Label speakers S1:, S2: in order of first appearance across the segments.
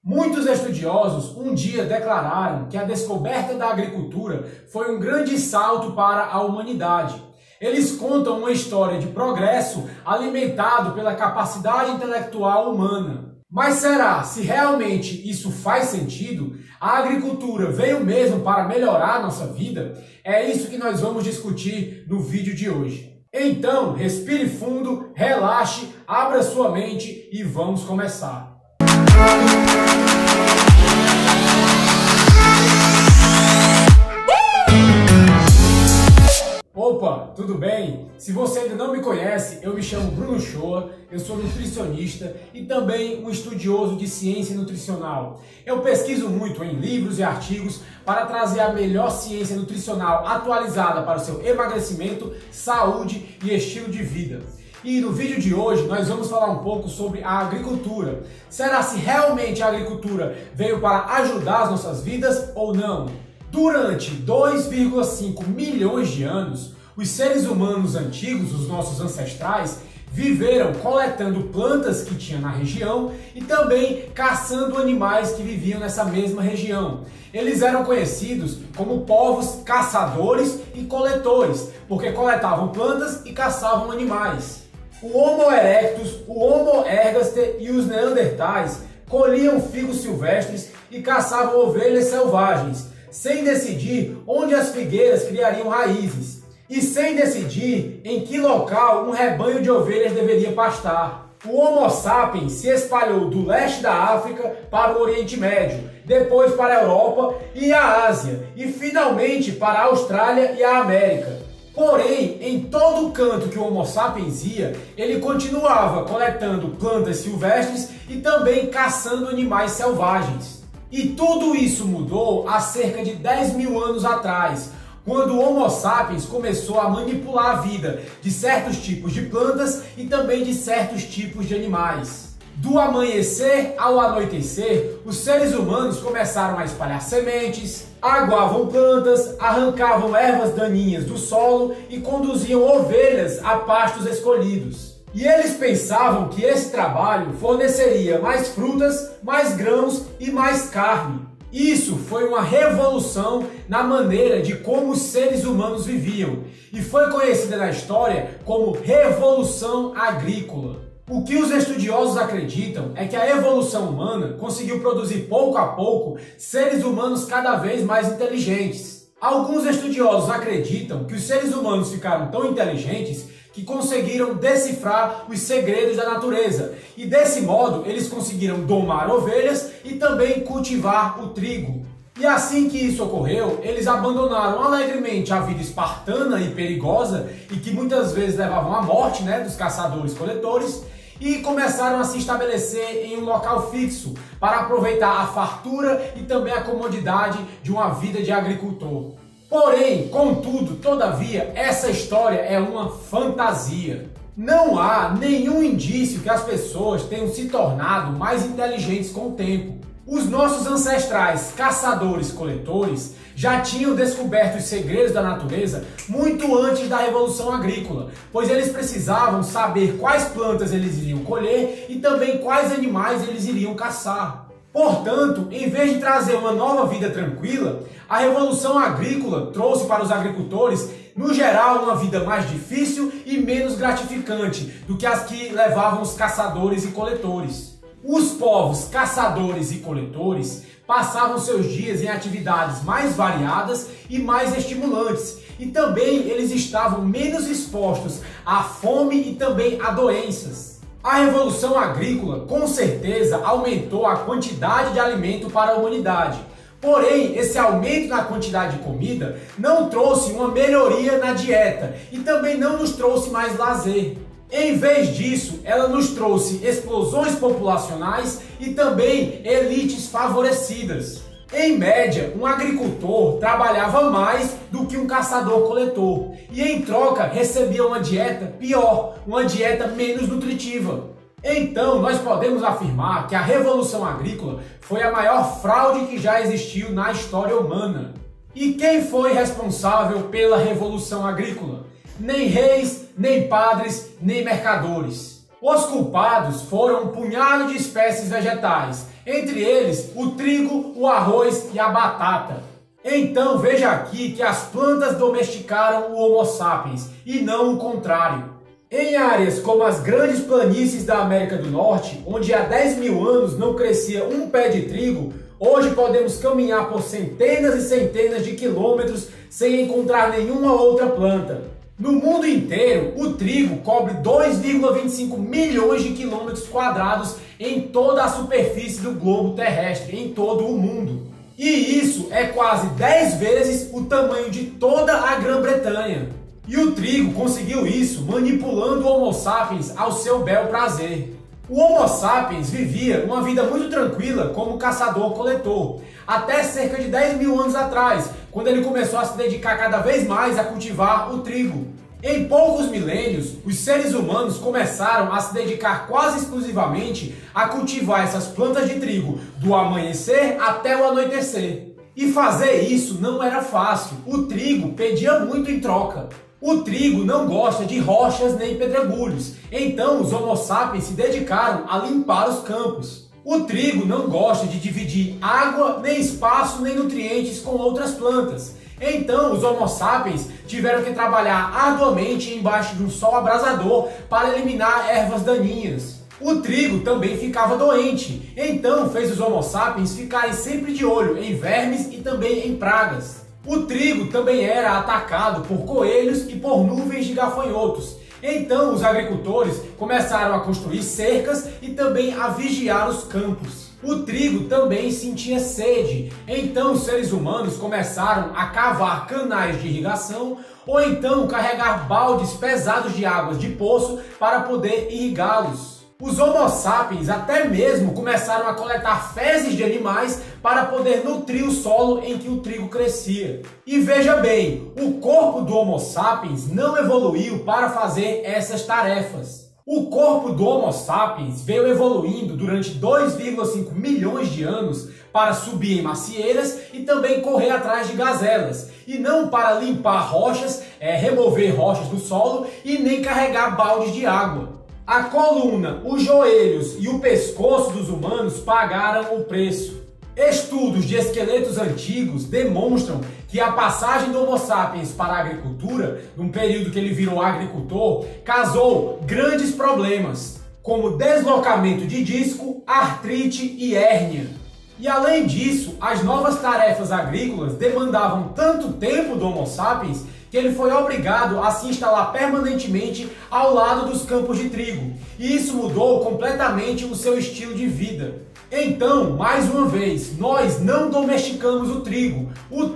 S1: Muitos estudiosos um dia declararam que a descoberta da agricultura foi um grande salto para a humanidade. Eles contam uma história de progresso alimentado pela capacidade intelectual humana. Mas será se realmente isso faz sentido? A agricultura veio mesmo para melhorar a nossa vida? É isso que nós vamos discutir no vídeo de hoje. Então, respire fundo, relaxe, abra sua mente e vamos começar. Opa, tudo bem? Se você ainda não me conhece, eu me chamo Bruno Shoa, eu sou nutricionista e também um estudioso de ciência nutricional. Eu pesquiso muito em livros e artigos para trazer a melhor ciência nutricional atualizada para o seu emagrecimento, saúde e estilo de vida. E no vídeo de hoje nós vamos falar um pouco sobre a agricultura. Será se realmente a agricultura veio para ajudar as nossas vidas ou não? Durante 2,5 milhões de anos, os seres humanos antigos, os nossos ancestrais, viveram coletando plantas que tinha na região e também caçando animais que viviam nessa mesma região. Eles eram conhecidos como povos caçadores e coletores, porque coletavam plantas e caçavam animais. O Homo erectus, o Homo ergaster e os neandertais colhiam figos silvestres e caçavam ovelhas selvagens, sem decidir onde as figueiras criariam raízes e sem decidir em que local um rebanho de ovelhas deveria pastar. O Homo sapiens se espalhou do leste da África para o Oriente Médio, depois para a Europa e a Ásia e finalmente para a Austrália e a América. Porém, em todo canto que o Homo sapiens ia, ele continuava coletando plantas silvestres e também caçando animais selvagens. E tudo isso mudou há cerca de 10 mil anos atrás, quando o Homo sapiens começou a manipular a vida de certos tipos de plantas e também de certos tipos de animais. Do amanhecer ao anoitecer, os seres humanos começaram a espalhar sementes, aguavam plantas, arrancavam ervas daninhas do solo e conduziam ovelhas a pastos escolhidos. E eles pensavam que esse trabalho forneceria mais frutas, mais grãos e mais carne. Isso foi uma revolução na maneira de como os seres humanos viviam e foi conhecida na história como Revolução Agrícola. O que os estudiosos acreditam é que a evolução humana conseguiu produzir pouco a pouco seres humanos cada vez mais inteligentes. Alguns estudiosos acreditam que os seres humanos ficaram tão inteligentes que conseguiram decifrar os segredos da natureza e desse modo eles conseguiram domar ovelhas e também cultivar o trigo. E assim que isso ocorreu, eles abandonaram alegremente a vida espartana e perigosa e que muitas vezes levavam à morte, dos caçadores-coletores e começaram a se estabelecer em um local fixo para aproveitar a fartura e também a comodidade de uma vida de agricultor. Porém, contudo, todavia, essa história é uma fantasia. Não há nenhum indício que as pessoas tenham se tornado mais inteligentes com o tempo. Os nossos ancestrais caçadores-coletores já tinham descoberto os segredos da natureza muito antes da Revolução Agrícola, pois eles precisavam saber quais plantas eles iriam colher e também quais animais eles iriam caçar. Portanto, em vez de trazer uma nova vida tranquila, a Revolução Agrícola trouxe para os agricultores, no geral, uma vida mais difícil e menos gratificante do que as que levavam os caçadores e coletores. Os povos caçadores e coletores passavam seus dias em atividades mais variadas e mais estimulantes, e também eles estavam menos expostos à fome e também a doenças. A Revolução Agrícola, com certeza, aumentou a quantidade de alimento para a humanidade. Porém, esse aumento na quantidade de comida não trouxe uma melhoria na dieta e também não nos trouxe mais lazer. Em vez disso, ela nos trouxe explosões populacionais e também elites favorecidas. Em média, um agricultor trabalhava mais do que um caçador-coletor e, em troca, recebia uma dieta pior, uma dieta menos nutritiva. Então, nós podemos afirmar que a Revolução Agrícola foi a maior fraude que já existiu na história humana. E quem foi responsável pela Revolução Agrícola? Nem reis, nem padres, nem mercadores. Os culpados foram um punhado de espécies vegetais, entre eles o trigo, o arroz e a batata. Então veja aqui que as plantas domesticaram o Homo sapiens e não o contrário. Em áreas como as grandes planícies da América do Norte, onde há 10 mil anos não crescia um pé de trigo, hoje podemos caminhar por centenas e centenas de quilômetros sem encontrar nenhuma outra planta. No mundo inteiro, o trigo cobre 2,25 milhões de quilômetros quadrados em toda a superfície do globo terrestre, em todo o mundo. E isso é quase 10 vezes o tamanho de toda a Grã-Bretanha. E o trigo conseguiu isso manipulando o Homo sapiens ao seu bel prazer. O Homo sapiens vivia uma vida muito tranquila como caçador-coletor, até cerca de 10 mil anos atrás, quando ele começou a se dedicar cada vez mais a cultivar o trigo. Em poucos milênios, os seres humanos começaram a se dedicar quase exclusivamente a cultivar essas plantas de trigo do amanhecer até o anoitecer. E fazer isso não era fácil, o trigo pedia muito em troca. O trigo não gosta de rochas nem pedregulhos, então os Homo sapiens se dedicaram a limpar os campos. O trigo não gosta de dividir água, nem espaço, nem nutrientes com outras plantas. Então os Homo sapiens tiveram que trabalhar arduamente embaixo de um sol abrasador para eliminar ervas daninhas. O trigo também ficava doente, então fez os Homo sapiens ficarem sempre de olho em vermes e também em pragas. O trigo também era atacado por coelhos e por nuvens de gafanhotos. Então os agricultores começaram a construir cercas e também a vigiar os campos. O trigo também sentia sede, então os seres humanos começaram a cavar canais de irrigação ou então carregar baldes pesados de águas de poço para poder irrigá-los. Os Homo sapiens até mesmo começaram a coletar fezes de animais para poder nutrir o solo em que o trigo crescia. E veja bem, o corpo do Homo sapiens não evoluiu para fazer essas tarefas. O corpo do Homo sapiens veio evoluindo durante 2,5 milhões de anos para subir em macieiras e também correr atrás de gazelas, e não para limpar rochas, remover rochas do solo e nem carregar baldes de água. A coluna, os joelhos e o pescoço dos humanos pagaram o preço. Estudos de esqueletos antigos demonstram que a passagem do Homo sapiens para a agricultura, num período que ele virou agricultor, causou grandes problemas, como deslocamento de disco, artrite e hérnia. E além disso, as novas tarefas agrícolas demandavam tanto tempo do Homo sapiens que ele foi obrigado a se instalar permanentemente ao lado dos campos de trigo, e isso mudou completamente o seu estilo de vida. Então, mais uma vez, nós não domesticamos o trigo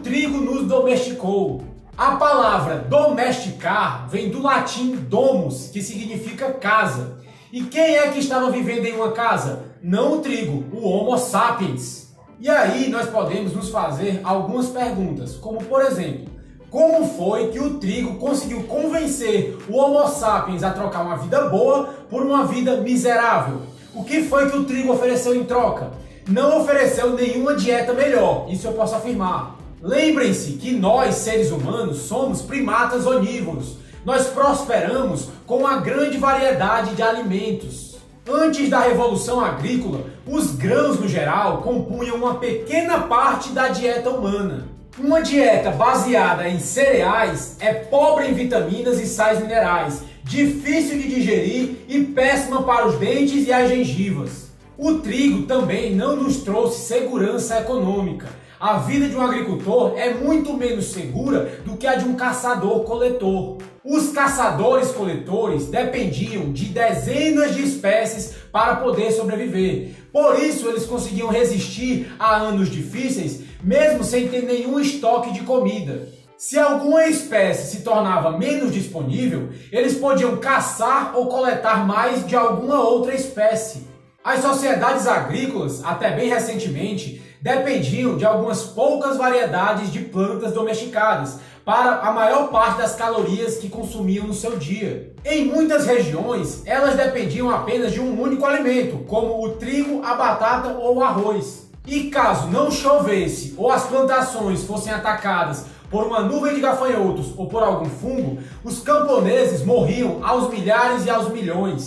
S1: nos domesticou. A palavra domesticar vem do latim domus, que significa casa. E quem é que estava vivendo em uma casa? Não o trigo, o Homo sapiens. E aí nós podemos nos fazer algumas perguntas, como por exemplo, como foi que o trigo conseguiu convencer o Homo sapiens a trocar uma vida boa por uma vida miserável? O que foi que o trigo ofereceu em troca? Não ofereceu nenhuma dieta melhor, isso eu posso afirmar. Lembrem-se que nós, seres humanos, somos primatas onívoros. Nós prosperamos com uma grande variedade de alimentos. Antes da Revolução Agrícola, os grãos no geral compunham uma pequena parte da dieta humana. Uma dieta baseada em cereais é pobre em vitaminas e sais minerais, difícil de digerir e péssima para os dentes e as gengivas. O trigo também não nos trouxe segurança econômica. A vida de um agricultor é muito menos segura do que a de um caçador-coletor. Os caçadores-coletores dependiam de dezenas de espécies para poder sobreviver. Por isso eles conseguiam resistir a anos difíceis, mesmo sem ter nenhum estoque de comida. Se alguma espécie se tornava menos disponível, eles podiam caçar ou coletar mais de alguma outra espécie. As sociedades agrícolas, até bem recentemente, dependiam de algumas poucas variedades de plantas domesticadas para a maior parte das calorias que consumiam no seu dia. Em muitas regiões, elas dependiam apenas de um único alimento, como o trigo, a batata ou o arroz. E caso não chovesse ou as plantações fossem atacadas por uma nuvem de gafanhotos ou por algum fungo, os camponeses morriam aos milhares e aos milhões.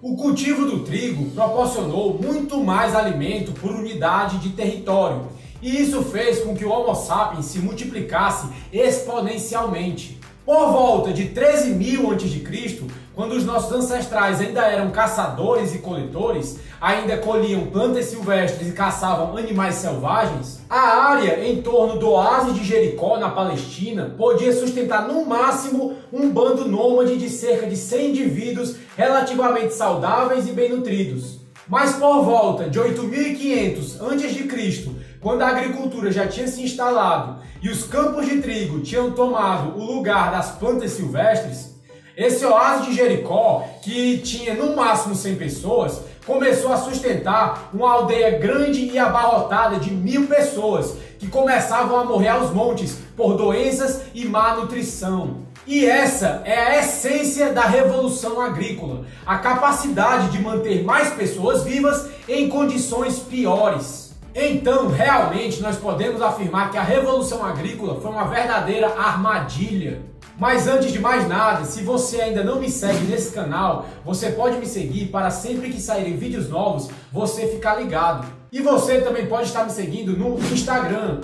S1: O cultivo do trigo proporcionou muito mais alimento por unidade de território, e isso fez com que o Homo sapiens se multiplicasse exponencialmente. Por volta de 13.000 a.C., quando os nossos ancestrais ainda eram caçadores e coletores, ainda colhiam plantas silvestres e caçavam animais selvagens, a área em torno do oásis de Jericó, na Palestina, podia sustentar no máximo um bando nômade de cerca de 100 indivíduos relativamente saudáveis e bem nutridos. Mas por volta de 8.500 a.C., quando a agricultura já tinha se instalado e os campos de trigo tinham tomado o lugar das plantas silvestres, esse oásis de Jericó, que tinha no máximo 100 pessoas, começou a sustentar uma aldeia grande e abarrotada de 1.000 pessoas, que começavam a morrer aos montes por doenças e má nutrição. E essa é a essência da revolução agrícola, a capacidade de manter mais pessoas vivas em condições piores. Então, realmente, nós podemos afirmar que a Revolução Agrícola foi uma verdadeira armadilha. Mas antes de mais nada, se você ainda não me segue nesse canal, você pode me seguir para sempre que saírem vídeos novos, você ficar ligado. E você também pode estar me seguindo no Instagram,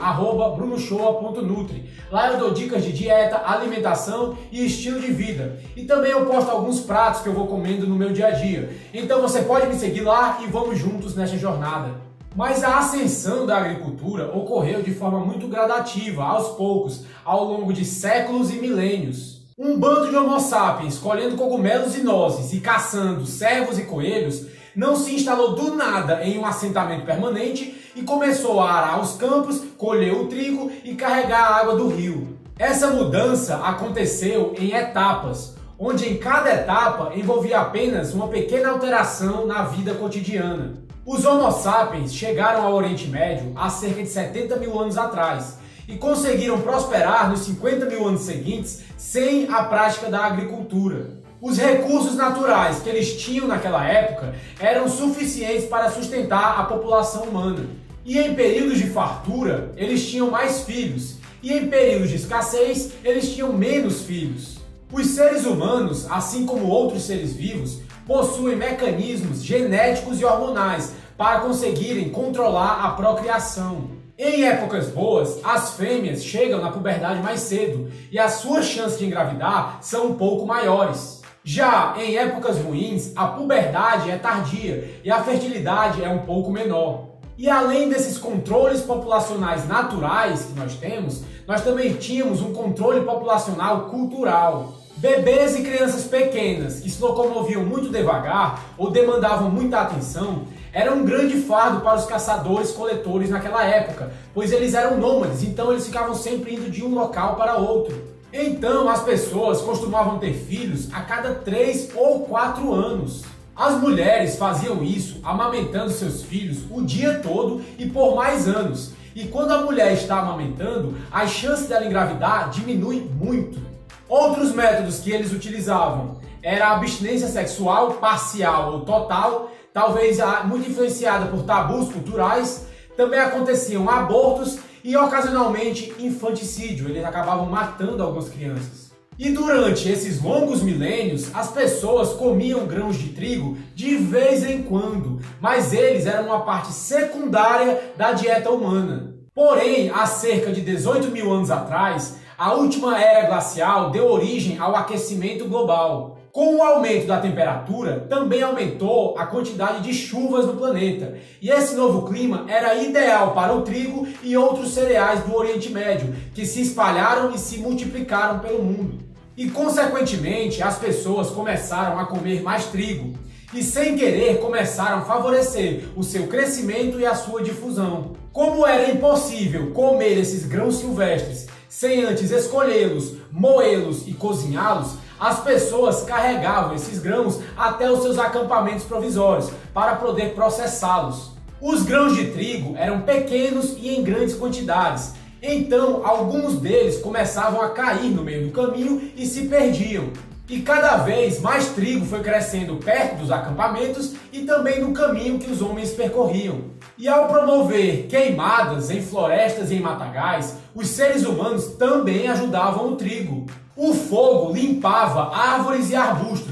S1: @brunoshoa.nutri. Lá eu dou dicas de dieta, alimentação e estilo de vida. E também eu posto alguns pratos que eu vou comendo no meu dia a dia. Então você pode me seguir lá e vamos juntos nessa jornada. Mas a ascensão da agricultura ocorreu de forma muito gradativa, aos poucos, ao longo de séculos e milênios. Um bando de Homo sapiens colhendo cogumelos e nozes e caçando cervos e coelhos não se instalou do nada em um assentamento permanente e começou a arar os campos, colher o trigo e carregar a água do rio. Essa mudança aconteceu em etapas, onde em cada etapa envolvia apenas uma pequena alteração na vida cotidiana. Os Homo sapiens chegaram ao Oriente Médio há cerca de 70.000 anos atrás e conseguiram prosperar nos 50.000 anos seguintes sem a prática da agricultura. Os recursos naturais que eles tinham naquela época eram suficientes para sustentar a população humana. E em períodos de fartura, eles tinham mais filhos, e em períodos de escassez, eles tinham menos filhos. Os seres humanos, assim como outros seres vivos, possuem mecanismos genéticos e hormonais para conseguirem controlar a procriação. Em épocas boas, as fêmeas chegam na puberdade mais cedo e as suas chances de engravidar são um pouco maiores. Já em épocas ruins, a puberdade é tardia e a fertilidade é um pouco menor. E além desses controles populacionais naturais que nós temos, nós também tínhamos um controle populacional cultural. Bebês e crianças pequenas que se locomoviam muito devagar ou demandavam muita atenção era um grande fardo para os caçadores-coletores naquela época, pois eles eram nômades, então eles ficavam sempre indo de um local para outro. Então as pessoas costumavam ter filhos a cada 3 ou 4 anos. As mulheres faziam isso amamentando seus filhos o dia todo e por mais anos. E quando a mulher está amamentando, as chances dela engravidar diminuem muito. Outros métodos que eles utilizavam era a abstinência sexual parcial ou total, talvez muito influenciada por tabus culturais. Também aconteciam abortos e ocasionalmente infanticídio, eles acabavam matando algumas crianças. E durante esses longos milênios, as pessoas comiam grãos de trigo de vez em quando, mas eles eram uma parte secundária da dieta humana. Porém, há cerca de 18.000 anos atrás, a última era glacial deu origem ao aquecimento global. Com o aumento da temperatura, também aumentou a quantidade de chuvas no planeta. E esse novo clima era ideal para o trigo e outros cereais do Oriente Médio, que se espalharam e se multiplicaram pelo mundo. E, consequentemente, as pessoas começaram a comer mais trigo. E, sem querer, começaram a favorecer o seu crescimento e a sua difusão. Como era impossível comer esses grãos silvestres sem antes escolhê-los, moê-los e cozinhá-los, as pessoas carregavam esses grãos até os seus acampamentos provisórios para poder processá-los. Os grãos de trigo eram pequenos e em grandes quantidades, então alguns deles começavam a cair no meio do caminho e se perdiam. E cada vez mais trigo foi crescendo perto dos acampamentos e também no caminho que os homens percorriam. E ao promover queimadas em florestas e em matagais, os seres humanos também ajudavam o trigo. O fogo limpava árvores e arbustos,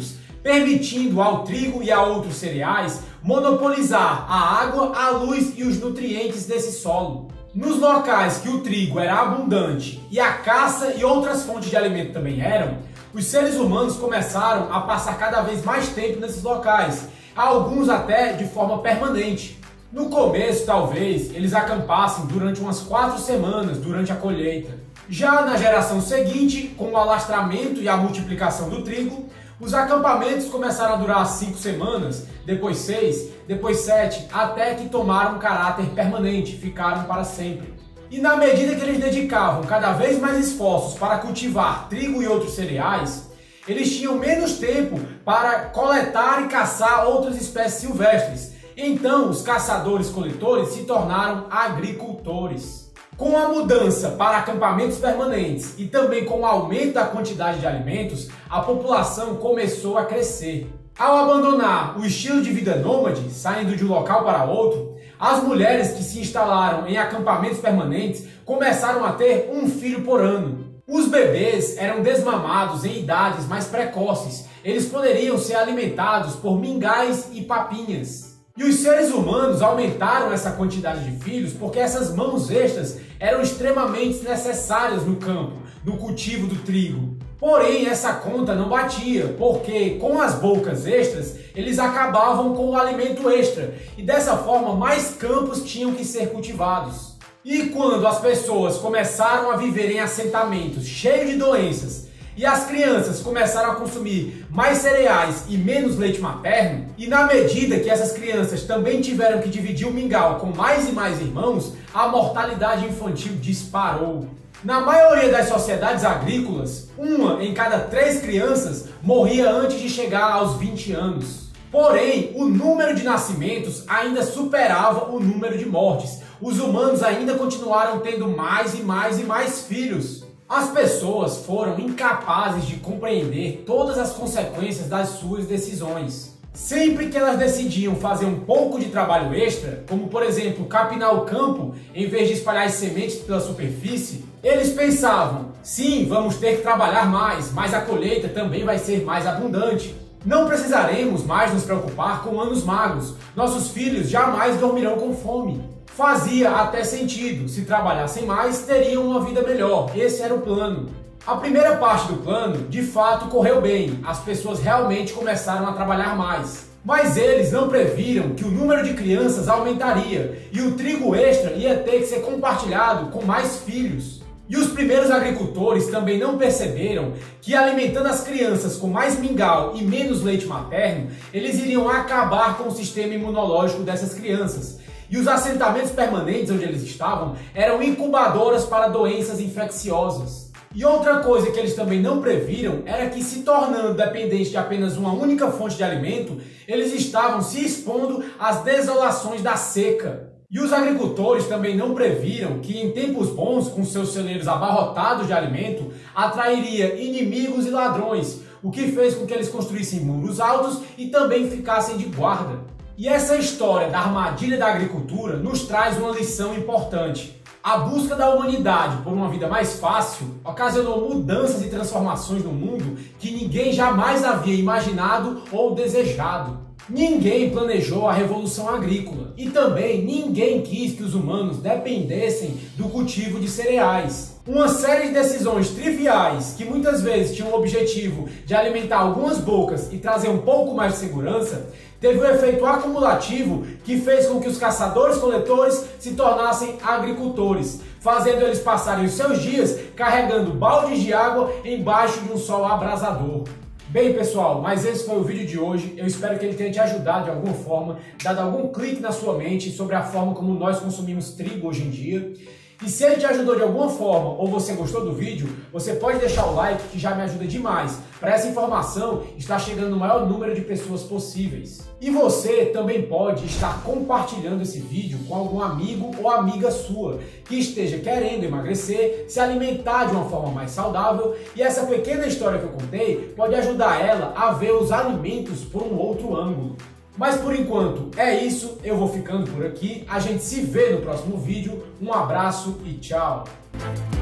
S1: permitindo ao trigo e a outros cereais monopolizar a água, a luz e os nutrientes desse solo. Nos locais que o trigo era abundante e a caça e outras fontes de alimento também eram, os seres humanos começaram a passar cada vez mais tempo nesses locais, alguns até de forma permanente. No começo, talvez, eles acampassem durante umas 4 semanas durante a colheita. Já na geração seguinte, com o alastramento e a multiplicação do trigo, os acampamentos começaram a durar 5 semanas, depois 6, depois 7, até que tomaram caráter permanente, ficaram para sempre. E na medida que eles dedicavam cada vez mais esforços para cultivar trigo e outros cereais, eles tinham menos tempo para coletar e caçar outras espécies silvestres. Então, os caçadores-coletores se tornaram agricultores. Com a mudança para acampamentos permanentes e também com o aumento da quantidade de alimentos, a população começou a crescer. Ao abandonar o estilo de vida nômade, saindo de um local para outro, as mulheres que se instalaram em acampamentos permanentes começaram a ter um filho por ano. Os bebês eram desmamados em idades mais precoces. Eles poderiam ser alimentados por mingais e papinhas. E os seres humanos aumentaram essa quantidade de filhos porque essas mãos extras eram extremamente necessárias no campo, no cultivo do trigo. Porém, essa conta não batia, porque com as bocas extras, eles acabavam com o alimento extra, e dessa forma mais campos tinham que ser cultivados. E quando as pessoas começaram a viver em assentamentos cheios de doenças, e as crianças começaram a consumir mais cereais e menos leite materno, e na medida que essas crianças também tiveram que dividir o mingau com mais e mais irmãos, a mortalidade infantil disparou. Na maioria das sociedades agrícolas, 1 em cada 3 crianças morria antes de chegar aos 20 anos. Porém, o número de nascimentos ainda superava o número de mortes. Os humanos ainda continuaram tendo mais e mais e mais filhos. As pessoas foram incapazes de compreender todas as consequências das suas decisões. Sempre que elas decidiam fazer um pouco de trabalho extra, como por exemplo capinar o campo em vez de espalhar as sementes pela superfície, eles pensavam, sim, vamos ter que trabalhar mais, mas a colheita também vai ser mais abundante. Não precisaremos mais nos preocupar com anos magros, nossos filhos jamais dormirão com fome. Fazia até sentido, se trabalhassem mais, teriam uma vida melhor, esse era o plano. A primeira parte do plano, de fato, correu bem, as pessoas realmente começaram a trabalhar mais. Mas eles não previram que o número de crianças aumentaria e o trigo extra ia ter que ser compartilhado com mais filhos. E os primeiros agricultores também não perceberam que alimentando as crianças com mais mingau e menos leite materno, eles iriam acabar com o sistema imunológico dessas crianças. E os assentamentos permanentes onde eles estavam eram incubadoras para doenças infecciosas. E outra coisa que eles também não previram era que, se tornando dependentes de apenas uma única fonte de alimento, eles estavam se expondo às desolações da seca. E os agricultores também não previram que, em tempos bons, com seus celeiros abarrotados de alimento, atrairia inimigos e ladrões, o que fez com que eles construíssem muros altos e também ficassem de guarda. E essa história da armadilha da agricultura nos traz uma lição importante. A busca da humanidade por uma vida mais fácil ocasionou mudanças e transformações no mundo que ninguém jamais havia imaginado ou desejado. Ninguém planejou a revolução agrícola e também ninguém quis que os humanos dependessem do cultivo de cereais. Uma série de decisões triviais que muitas vezes tinham o objetivo de alimentar algumas bocas e trazer um pouco mais de segurança, teve um efeito acumulativo que fez com que os caçadores-coletores se tornassem agricultores, fazendo eles passarem os seus dias carregando baldes de água embaixo de um sol abrasador. Bem, pessoal, mas esse foi o vídeo de hoje. Eu espero que ele tenha te ajudado de alguma forma, dado algum clique na sua mente sobre a forma como nós consumimos trigo hoje em dia. E se ele te ajudou de alguma forma ou você gostou do vídeo, você pode deixar o like, que já me ajuda demais para essa informação estar chegando no maior número de pessoas possíveis. E você também pode estar compartilhando esse vídeo com algum amigo ou amiga sua que esteja querendo emagrecer, se alimentar de uma forma mais saudável, e essa pequena história que eu contei pode ajudar ela a ver os alimentos por um outro ângulo. Mas por enquanto é isso, eu vou ficando por aqui, a gente se vê no próximo vídeo, um abraço e tchau!